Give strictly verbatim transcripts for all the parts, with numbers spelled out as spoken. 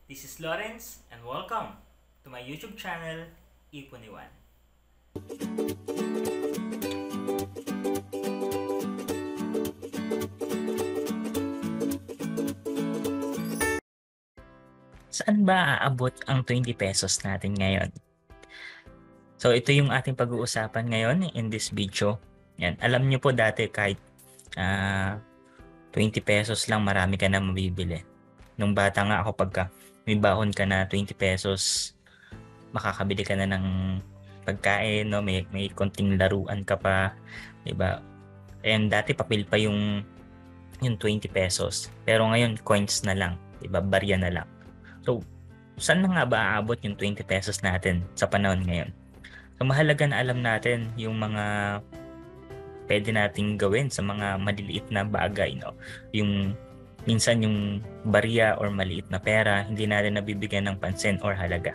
This is Lawrence and welcome to my YouTube channel, Iponiwan. Saan ba aabot ang twenty pesos natin ngayon? So ito yung ating pag-uusapan ngayon in this video. Yan, alam niyo po dati kahit uh, twenty pesos lang marami ka na mabibili. Nung bata nga ako pagka may bahon ka na twenty pesos, makakabili ka na ng pagkain, no? May may konting laruan ka pa, 'di ba? And dati papel pa yung yung twenty pesos. Pero ngayon coins na lang, 'di ba? Barya na lang. So, saan na nga ba aabot yung twenty pesos natin sa panahon ngayon? So, mahalaga na alam natin yung mga pwede nating gawin sa mga maliliit na bagay, no? Yung minsan yung barya or maliit na pera, hindi natin nabibigyan ng pansin or halaga.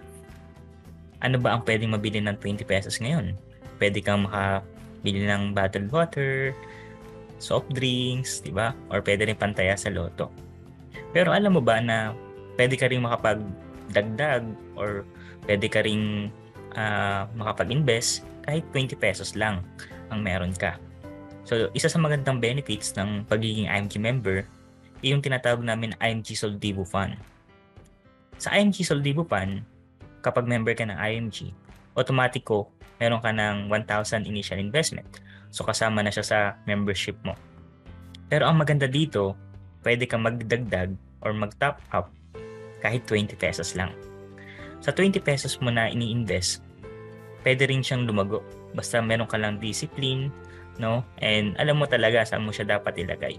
Ano ba ang pwedeng mabili ng twenty pesos ngayon? Pwede kang makabili ng bottled water, soft drinks, di ba? Or pwede rin pantaya sa loto. Pero alam mo ba na pwede ka rin makapagdagdag or pwede ka rin uh, makapag-invest kahit twenty pesos lang ang meron ka. So, isa sa magandang benefits ng pagiging I M G member ay yung tinatawag namin I M G Soldivo Fund. Sa I M G Soldivo Fund, kapag member ka ng I M G, automatiko meron ka ng one thousand initial investment. So, kasama na siya sa membership mo. Pero ang maganda dito, pwede kang magdagdag or mag-top up kahit twenty pesos lang. Sa twenty pesos mo na ini-invest, pwede rin siyang lumago. Basta meron ka lang discipline, no? And alam mo talaga saan mo siya dapat ilagay.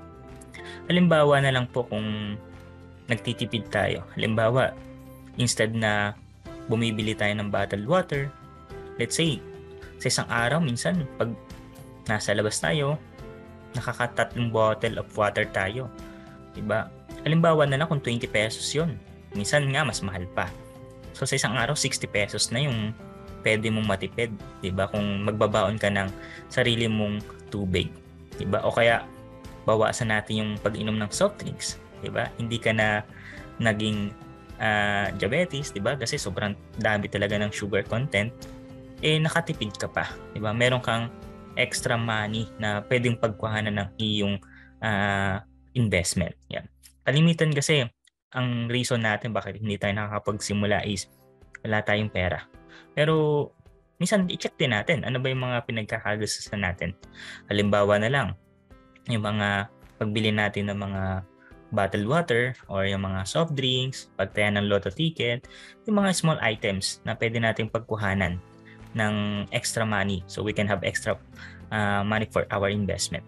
Halimbawa na lang po kung nagtitipid tayo. Halimbawa, instead na bumibili tayo ng bottled water, let's say, sa isang araw, minsan, pag nasa labas tayo, nakakatatlong bottle of water tayo. Diba? Halimbawa na lang kung twenty pesos yun. Minsan nga, mas mahal pa. So, sa isang araw, sixty pesos na yung pwede mong matipid. Diba? Kung magbabaon ka ng sarili mong tubig. Diba? O kaya, bawasan natin yung pag-inom ng soft drinks. Diba? Hindi ka na naging uh, diabetes. Diba? Kasi sobrang dami talaga ng sugar content. Eh, nakatipid ka pa. Diba? Meron kang extra money na pwedeng pagkuhanan ng iyong uh, investment. Yan. Kalimitan kasi, ang reason natin bakit hindi tayo nakakapagsimula is wala tayong pera. Pero, minsan i-check din natin ano ba yung mga pinagkakagastusan natin. Halimbawa na lang, yung mga pagbili natin ng mga bottled water or yung mga soft drinks, pagtaya ng lotto ticket, yung mga small items na pwede nating pagkuhanan ng extra money so we can have extra uh, money for our investment.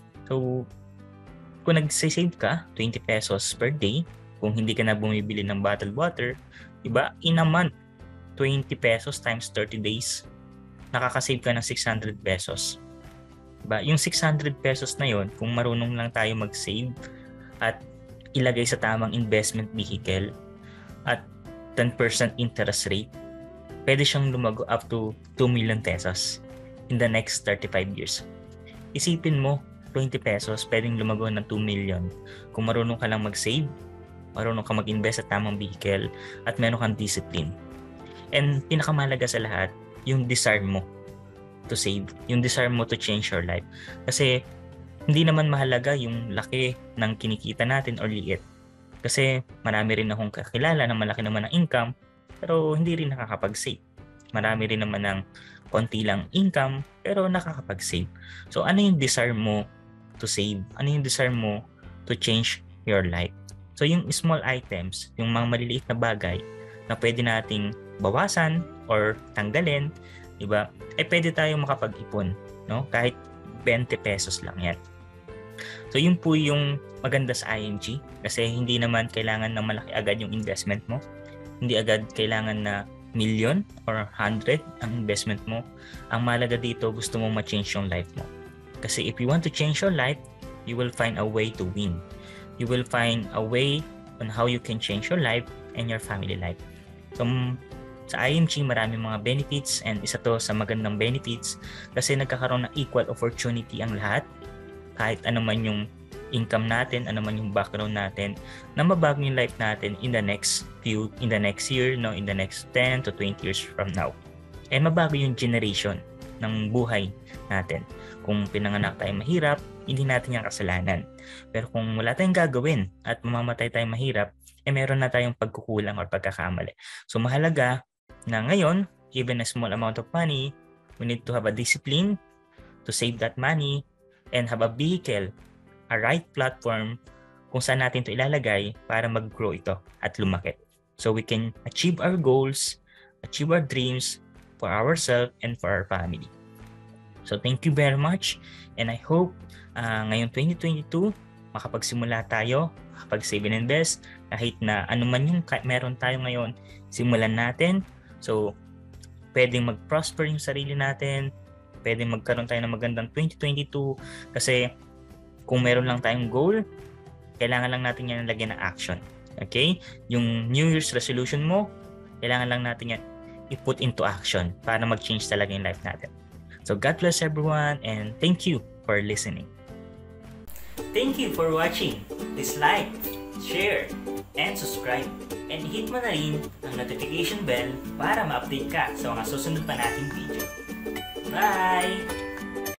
So, kung nag-save ka twenty pesos per day, kung hindi ka na bumibili ng bottled water, diba, in a month, twenty pesos times thirty days, nakakasave ka ng six hundred pesos. Diba? Yung six hundred pesos na yon, kung marunong lang tayo mag-save at ilagay sa tamang investment vehicle at ten percent interest rate, pwede siyang lumago up to two million pesos in the next thirty-five years. Isipin mo, twenty pesos, pwedeng lumago ng two million kung marunong ka lang mag-save, marunong ka mag-invest sa tamang vehicle, at meron kang discipline. And pinakamahalaga sa lahat, yung desire mo to save, yung desire mo to change your life. Kasi hindi naman mahalaga yung laki ng kinikita natin or liit. Kasi marami rin akong kakilala na malaki naman ang income pero hindi rin nakakapag-save. Marami rin naman ng konti lang income pero nakakapag-save. So ano yung desire mo to save? Ano yung desire mo to change your life? So yung small items, yung mga maliliit na bagay na pwede nating bawasan or tanggalin, diba? Eh pwede tayong makapag-ipon, no? Kahit twenty pesos lang yan. So yun po yung maganda sa I M G kasi hindi naman kailangan na malaki agad yung investment mo. Hindi agad kailangan na million or hundred ang investment mo. Ang mahalaga dito, gusto mo ma-change yung life mo. Kasi if you want to change your life, you will find a way to win. You will find a way on how you can change your life and your family life. So, sa I M G, maraming mga benefits and isa to sa magandang benefits kasi nagkakaroon ng equal opportunity ang lahat. Kahit ano man yung income natin, ano man yung background natin, na mabago yung life natin in the next few, in the next year, no, in the next ten to twenty years from now. Eh mabago yung generation ng buhay natin. Kung pinanganak tayong mahirap, hindi natin yung kasalanan. Pero kung wala tayong gagawin at mamamatay tayong mahirap, eh meron na tayong pagkukulang or pagkakamali. So mahalaga na ngayon, even a small amount of money, we need to have a discipline to save that money and have a vehicle, a right platform kung saan natin ito ilalagay para mag-grow ito at lumaki. So we can achieve our goals, achieve our dreams for ourselves and for our family. So thank you very much, and I hope uh, ngayong twenty twenty-two makapagsimula tayo, makapag-save and invest, kahit na ano man yung meron tayo ngayon, simulan natin. So pwedeng mag-prosper yung sarili natin, pwedeng magkaroon tayo ng magandang twenty twenty-two, kasi kung meron lang tayong goal, kailangan lang natin yan lagyan ng action. Okay? Yung New Year's resolution mo, kailangan lang natin yan i-put into action para mag-change talaga yung life natin. So God bless everyone, and thank you for listening. Thank you for watching. Please like, share, and subscribe. And hit mo na rin ang notification bell para ma-update ka sa mga susunod pa nating video. Bye!